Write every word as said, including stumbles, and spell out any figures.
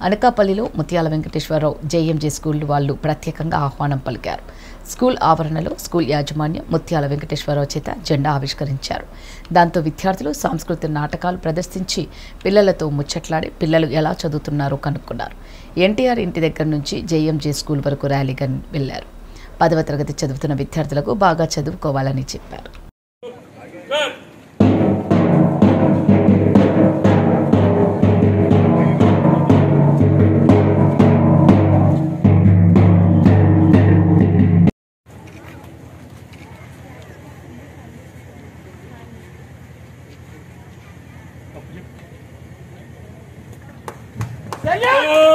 అనకాపల్లిలో ముత్యాల Venkateswararao JMJ school వాళ్ళు ప్రత్యేకంగా ఆహ్వానం పలికారు. స్కూల్ ఆవరణలో స్కూల్ యాజమాన్యం ముత్యాల వెంకటేశ్వరరావు చేత జెండా ఆవిష్కరించారు. దాంతో విద్యార్థులు సాంస్కృతిక నాటకాలు ప్రదర్శించి పిల్లలతో ముచ్చట్లాడి పిల్లలు ఎలా చదువుతున్నారో కనుక్కున్నారు. ఎన్టీఆర్ ఇంటి దగ్గర నుంచి జేఎంజే స్కూల్ వరకు ర్యాలీగా వెళ్లారు. పదవ తరగతి చదువుతున్న విద్యార్థులకు బాగా చదువుకోవాలని చెప్పారు. Yeah!